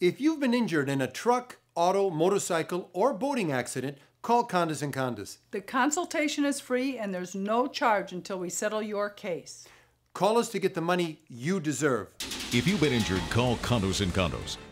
If you've been injured in a truck, auto, motorcycle, or boating accident, call Kondos and Kondos. The consultation is free and there's no charge until we settle your case. Call us to get the money you deserve. If you've been injured, call Kondos and Kondos.